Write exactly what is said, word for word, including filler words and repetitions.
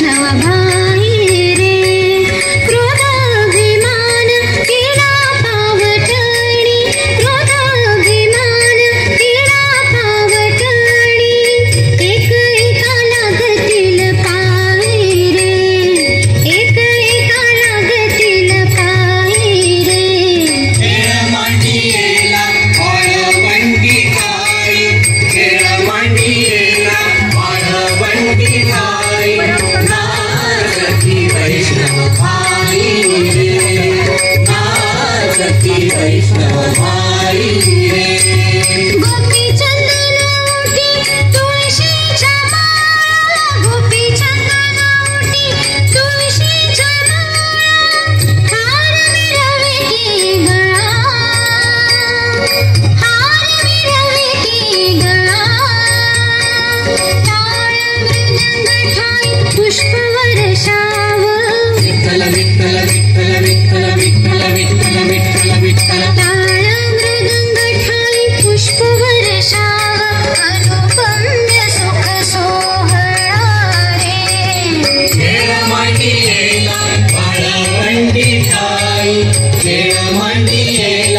वैष्णव भाई रे, क्रोधाभिमान केला पावटणी, क्रोधाभिमान केला पावटणी, एक एकाला गतील पायी रे, एक एकाला गतील पायी रे. खेळ मांडियेला वाळवंटी खाई, खेळ मांडियेला वाळवंटी खाई, नारकी वैष्णव भाई रे, नारकी वैष्णव भाई रे. गोपी चंदन ओटी तुळशीच्या माळा, गोपी चंदन ओटी तुळशीच्या माळा, हार मिळवे की गळा, हार मिळवे की गळा, टाळ मृदंग ठाई पुष्प वर्षाव, विठ्ठल विठ्ठल विठ्ठल विठ्ठल विठ्ठल विठ्ठल विठ्ठल विठ्ठल. टाळ मृदंग ठाई पुष्प वर्षाव, अनुपम्य सुख सोहळा रे. खेळ मांडियेला वाळवंटी खाई, खेळ मांडियेला